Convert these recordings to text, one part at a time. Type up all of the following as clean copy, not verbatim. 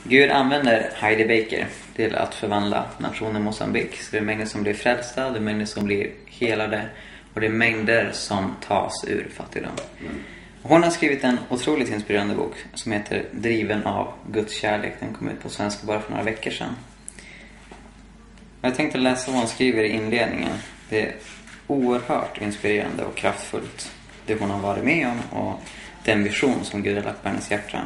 Gud använder Heidi Baker till att förvandla nationen Mozambique. Så det är mängder som blir frälsta, det är mängder som blir helade och det är mängder som tas ur fattigdom. Hon har skrivit en otroligt inspirerande bok som heter Driven av Guds kärlek. Den kom ut på svenska bara för några veckor sedan. Jag tänkte läsa vad hon skriver i inledningen. Det är oerhört inspirerande och kraftfullt. Det hon har varit med om och den vision som Gud har lagt på hennes hjärta.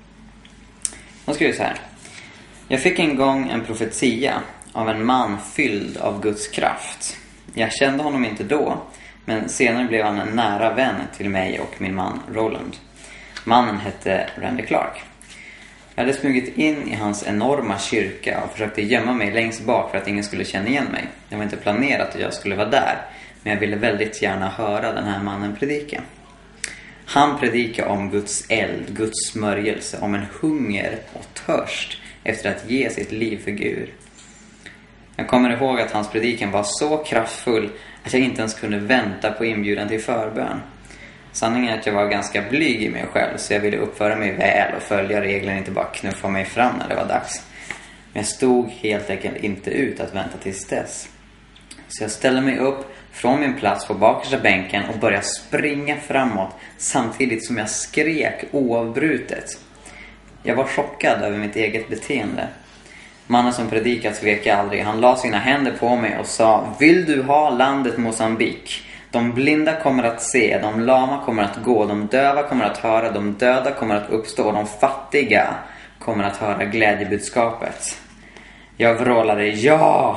Hon skriver så här. Jag fick en gång en profetia av en man fylld av Guds kraft. Jag kände honom inte då, men senare blev han en nära vän till mig och min man Roland. Mannen hette Randy Clark. Jag hade smugit in i hans enorma kyrka och försökte gömma mig längst bak för att ingen skulle känna igen mig. Det var inte planerat att jag skulle vara där, men jag ville väldigt gärna höra den här mannen predika. Han predikade om Guds eld, Guds smörjelse, om en hunger och törst efter att ge sitt liv för Gud. Jag kommer ihåg att hans predikan var så kraftfull att jag inte ens kunde vänta på inbjudan till förbön. Sanningen är att jag var ganska blyg i mig själv, så jag ville uppföra mig väl och följa reglerna, inte bara knuffa mig fram när det var dags. Men jag stod helt enkelt inte ut att vänta tills dess. Så jag ställde mig upp från min plats på bakersta bänken och började springa framåt samtidigt som jag skrek oavbrutet. Jag var chockad över mitt eget beteende. Mannen som predikat svek aldrig. Han la sina händer på mig och sa: vill du ha landet Mozambique? De blinda kommer att se, de lama kommer att gå, de döva kommer att höra, de döda kommer att uppstå och de fattiga kommer att höra glädjebudskapet. Jag vrålade ja!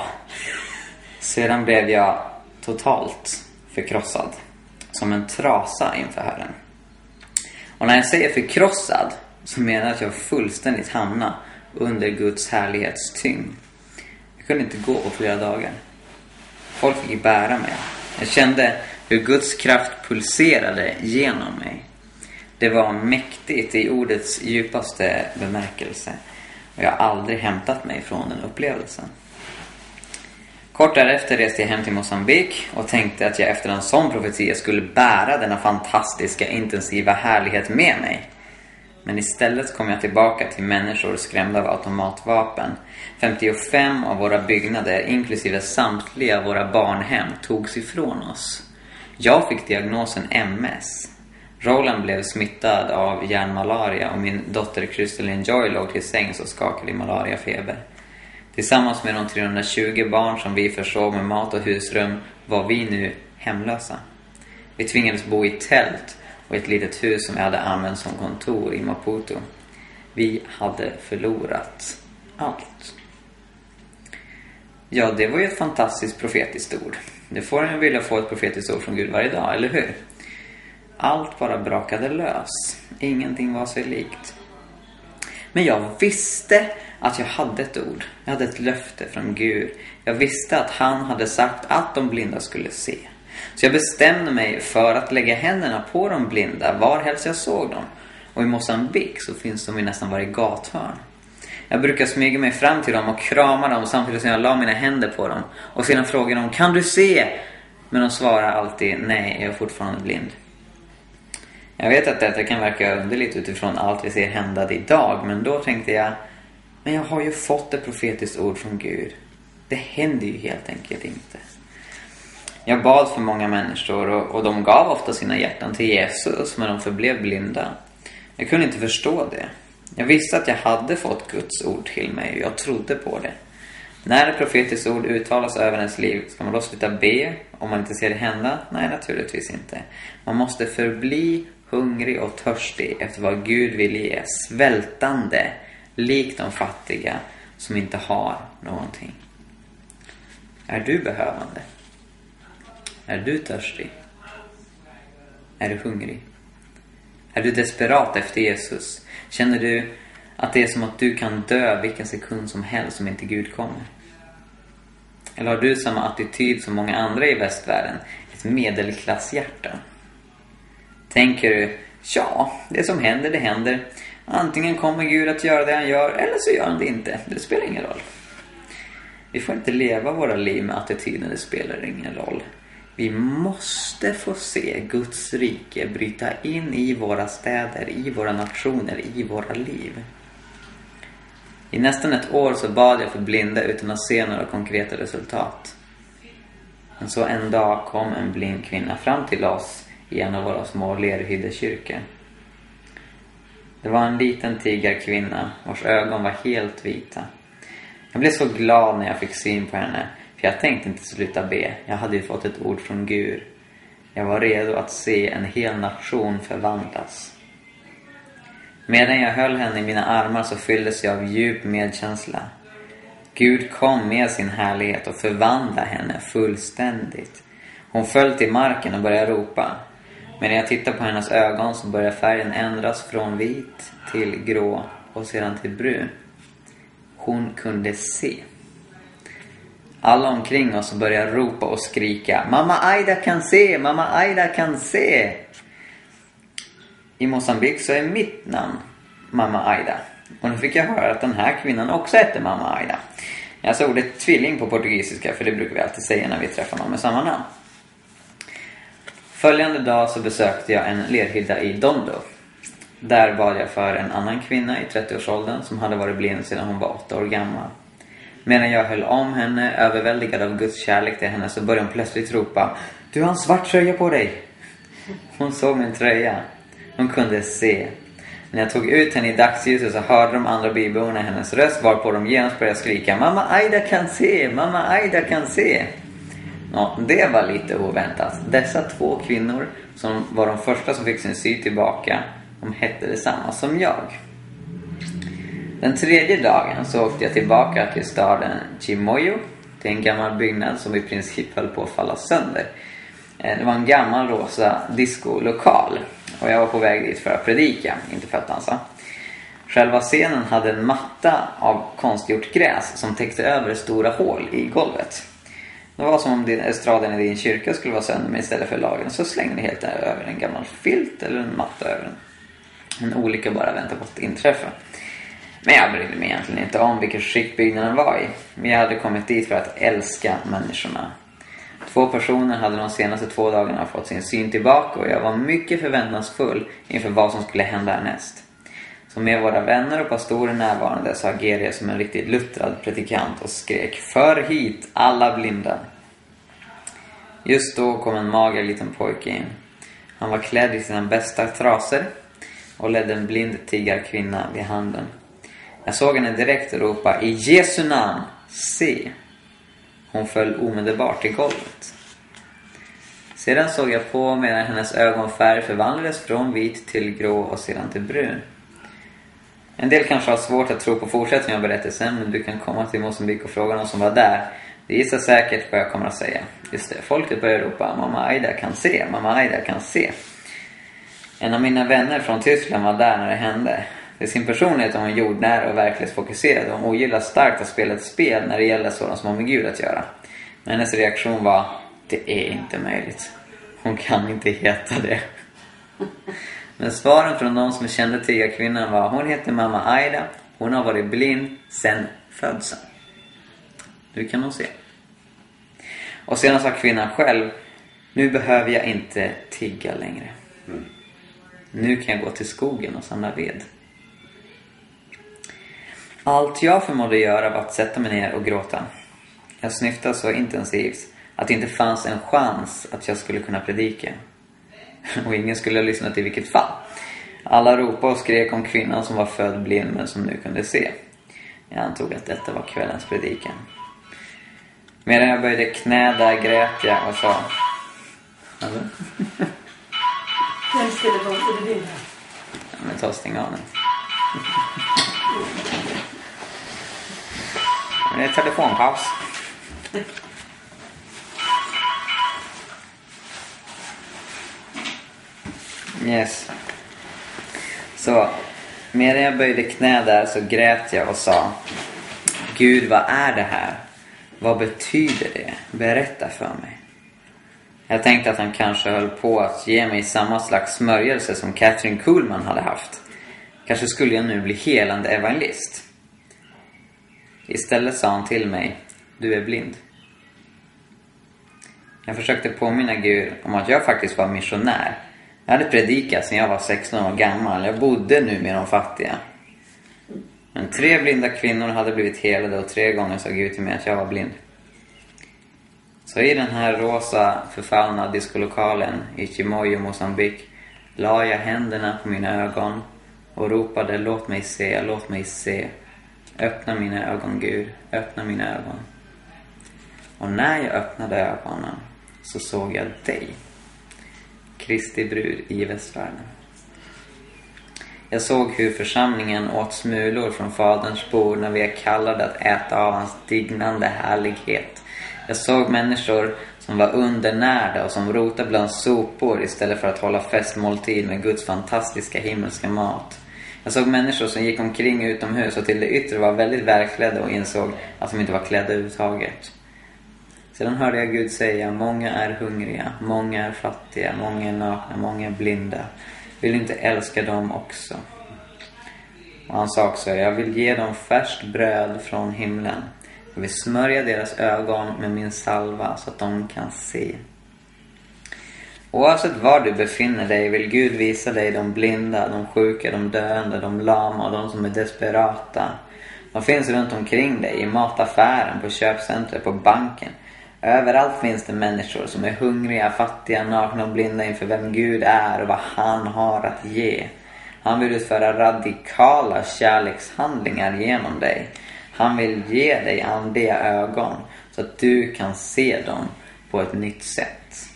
Sedan blev jag totalt förkrossad, som en trasa inför Herren. Och när jag säger förkrossad så menar jag att jag fullständigt hamnade under Guds härlighets tyngd. Jag kunde inte gå på flera dagar. Folk fick bära mig. Jag kände hur Guds kraft pulserade genom mig. Det var mäktigt i ordets djupaste bemärkelse. Och jag har aldrig hämtat mig från den upplevelsen. Kort därefter reste jag hem till Mozambique och tänkte att jag efter en sån profetia skulle bära denna fantastiska, intensiva härlighet med mig. Men istället kom jag tillbaka till människor skrämda av automatvapen. 55 av våra byggnader, inklusive samtliga våra barnhem, togs ifrån oss. Jag fick diagnosen MS. Roland blev smittad av hjärnmalaria och min dotter Crystalline Joy låg till sängs och skakade i malariafeber. Tillsammans med de 320 barn som vi försåg med mat och husrum var vi nu hemlösa. Vi tvingades bo i tält och ett litet hus som vi hade använt som kontor i Maputo. Vi hade förlorat allt. Ja, det var ju ett fantastiskt profetiskt ord. Det får en vilja få ett profetiskt ord från Gud varje dag, eller hur? Allt bara brakade lös. Ingenting var sig likt. Men jag visste att jag hade ett ord. Jag hade ett löfte från Gud. Jag visste att han hade sagt att de blinda skulle se. Så jag bestämde mig för att lägga händerna på de blinda var helst jag såg dem. Och i Mozambique så finns de i nästan varje gathörn. Jag brukar smyga mig fram till dem och krama dem samtidigt som jag la mina händer på dem. Och sedan frågar de: kan du se? Men de svarar alltid: nej, jag är fortfarande blind. Jag vet att detta kan verka underligt utifrån allt vi ser hända idag. Men då tänkte jag: men jag har ju fått ett profetiskt ord från Gud. Det händer ju helt enkelt inte. Jag bad för många människor och de gav ofta sina hjärtan till Jesus, men de förblev blinda. Jag kunde inte förstå det. Jag visste att jag hade fått Guds ord till mig och jag trodde på det. När ett profetiskt ord uttalas över ens liv, ska man då sluta be om man inte ser det hända? Nej, naturligtvis inte. Man måste förbli hungrig och törstig efter vad Gud vill ge, svältande, likt de fattiga som inte har någonting. Är du behövande? Är du törstig? Är du hungrig? Är du desperat efter Jesus? Känner du att det är som att du kan dö vilken sekund som helst om inte Gud kommer? Eller har du samma attityd som många andra i västvärlden? Ett medelklasshjärta? Tänker du: ja, det som händer, det händer. Antingen kommer Gud att göra det han gör, eller så gör han det inte. Det spelar ingen roll. Vi får inte leva våra liv med attityden: det spelar ingen roll. Vi måste få se Guds rike bryta in i våra städer, i våra nationer, i våra liv. I nästan ett år så bad jag för blinda utan att se några konkreta resultat. Men så en dag kom en blind kvinna fram till oss i en av våra små lerhyddekyrkor. Det var en liten tigerkvinna vars ögon var helt vita. Jag blev så glad när jag fick syn på henne, för jag tänkte inte sluta be. Jag hade ju fått ett ord från Gud. Jag var redo att se en hel nation förvandlas. Medan jag höll henne i mina armar så fylldes jag av djup medkänsla. Gud kom med sin härlighet och förvandlade henne fullständigt. Hon föll till marken och började ropa. Men när jag tittade på hennes ögon så började färgen ändras från vit till grå och sedan till brun. Hon kunde se. Alla omkring oss började ropa och skrika: Mamma Aida kan se! Mamma Aida kan se! I Mosambik så är mitt namn Mamma Aida. Och nu fick jag höra att den här kvinnan också heter Mamma Aida. Jag sa ordet tvilling på portugisiska, för det brukar vi alltid säga när vi träffar någon med samma namn. Följande dag så besökte jag en lerhydda i Dondo. Där bad jag för en annan kvinna i 30-årsåldern som hade varit blind sedan hon var 8 år gammal. Medan jag höll om henne, överväldigad av Guds kärlek till henne, så började hon plötsligt ropa: Du har en svart tröja på dig! Hon såg min tröja. Hon kunde se. När jag tog ut henne i dagsljuset så hörde de andra byborna hennes röst, varpå de genast började skrika: Mamma Aida kan se! Mamma Aida kan se! Ja, det var lite oväntat. Dessa 2 kvinnor som var de första som fick sin syn tillbaka, de hette detsamma som jag. Den 3:e dagen så åkte jag tillbaka till staden Chimoio. Det är en gammal byggnad som i princip höll på att falla sönder. Det var en gammal rosa discolokal och jag var på väg dit för att predika, inte för att dansa. Själva scenen hade en matta av konstgjort gräs som täckte över stora hål i golvet. Det var som om estraden i din kyrka skulle vara sönder, men istället för lagen så slängde ni helt över en gammal filt eller en matta över den. En olycka bara väntar på att inträffa. Men jag brydde mig egentligen inte om vilken skick byggnaden var i. Men jag hade kommit dit för att älska människorna. 2 personer hade de senaste 2 dagarna fått sin syn tillbaka och jag var mycket förväntansfull inför vad som skulle hända härnäst. Så med våra vänner och pastorer närvarande så agerade jag som en riktigt luttrad predikant och skrek: För hit alla blinda! Just då kom en mager liten pojke in. Han var klädd i sina bästa trasor och ledde en blind tigerkvinna vid handen. Jag såg henne direkt ropa: I Jesu namn, se! Hon föll omedelbart till golvet. Sedan såg jag på medan hennes ögonfärg förvandlades från vit till grå och sedan till brun. En del kanske har svårt att tro på fortsättningen av berättelsen, men du kan komma till Mosambik och fråga någon som var där. Det gissar säkert vad jag kommer att säga. Just det, folket börjar ropa: Mamma Aida kan se, Mamma Aida kan se. En av mina vänner från Tyskland var där när det hände. För sin personlighet var hon jordnära och verklighetsfokuserad. Hon ogillar starkt att spela ett spel när det gäller sådant som har med Gud att göra. Men hennes reaktion var: det är inte möjligt. Hon kan inte heta det. Men svaren från de som kände tigerkvinnan var: hon heter Mamma Aida. Hon har varit blind sedan födseln. Du kan nog se. Och sedan sa kvinnan själv: nu behöver jag inte tigga längre. Nu kan jag gå till skogen och samla ved. Allt jag förmådde göra var att sätta mig ner och gråta. Jag snyftade så intensivt att det inte fanns en chans att jag skulle kunna predika. Och ingen skulle ha lyssnat i vilket fall. Alla ropade och skrek om kvinnan som var född blind men som nu kunde se. Jag antog att detta var kvällens predikan. Medan jag böjde knä där grät jag och sa: alltså? Vem skulle vara det din? Ja, men ta och stänga av den. Men det är telefonpaus. Yes. Så medan jag böjde knä där så grät jag och sa: Gud, vad är det här? Vad betyder det? Berätta för mig. Jag tänkte att han kanske höll på att ge mig samma slags smörjelse som Catherine Kuhlman hade haft. Kanske skulle jag nu bli helande evangelist. Istället sa han till mig: du är blind. Jag försökte påminna Gud om att jag faktiskt var missionär. Jag hade predikat sedan jag var 16 år gammal. Jag bodde nu med de fattiga. Men 3 blinda kvinnor hade blivit helade och 3 gånger sa Gud till mig att jag var blind. Så i den här rosa förfallna diskolokalen i Chimoio, Mosambik, la jag händerna på mina ögon och ropade: låt mig se, låt mig se. Öppna mina ögon, Gud, öppna mina ögon. Och när jag öppnade ögonen så såg jag dig, Kristi brud i västvärlden. Jag såg hur församlingen åt smulor från faderns bord när vi är kallade att äta av hans dignande härlighet. Jag såg människor som var undernärda och som rotade bland sopor istället för att hålla festmåltid med Guds fantastiska himmelska mat. Jag såg människor som gick omkring utomhus och till det yttre var väldigt välklädda och insåg att de inte var klädda överhuvudtaget. Sedan hörde jag Gud säga: många är hungriga, många är fattiga, många är nakna, många är blinda. Vill du inte älska dem också? Och han sa också: jag vill ge dem färskt bröd från himlen. Jag vill smörja deras ögon med min salva så att de kan se. Oavsett var du befinner dig vill Gud visa dig de blinda, de sjuka, de döende, de lama och de som är desperata. De finns runt omkring dig, i mataffären, på köpcentret, på banken. Överallt finns det människor som är hungriga, fattiga, nakna och blinda inför vem Gud är och vad han har att ge. Han vill utföra radikala kärlekshandlingar genom dig. Han vill ge dig andliga ögon så att du kan se dem på ett nytt sätt.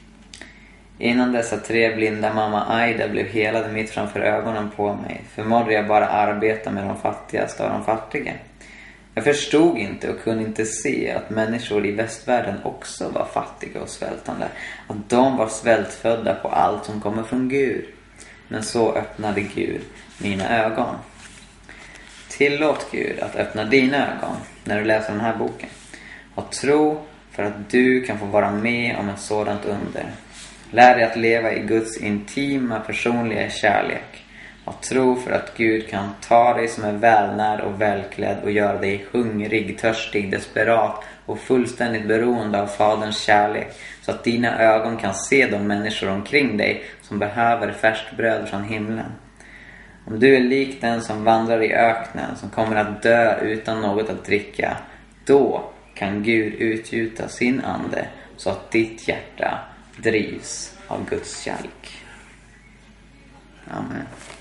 Innan dessa 3 blinda mamma Aida blev helade mitt framför ögonen på mig förmådde jag bara arbeta med de fattigaste av de fattiga. Jag förstod inte och kunde inte se att människor i västvärlden också var fattiga och svältande. Att de var svältfödda på allt som kommer från Gud. Men så öppnade Gud mina ögon. Tillåt Gud att öppna dina ögon när du läser den här boken. Och tro för att du kan få vara med om ett sådant under. Lär dig att leva i Guds intima personliga kärlek. Och tro för att Gud kan ta dig som är välnärd och välklädd och göra dig hungrig, törstig, desperat och fullständigt beroende av Faderns kärlek. Så att dina ögon kan se de människor omkring dig som behöver färskt bröd från himlen. Om du är lik den som vandrar i öknen, som kommer att dö utan något att dricka, då kan Gud utgjuta sin ande så att ditt hjärta drivs av Guds kärlek. Amen.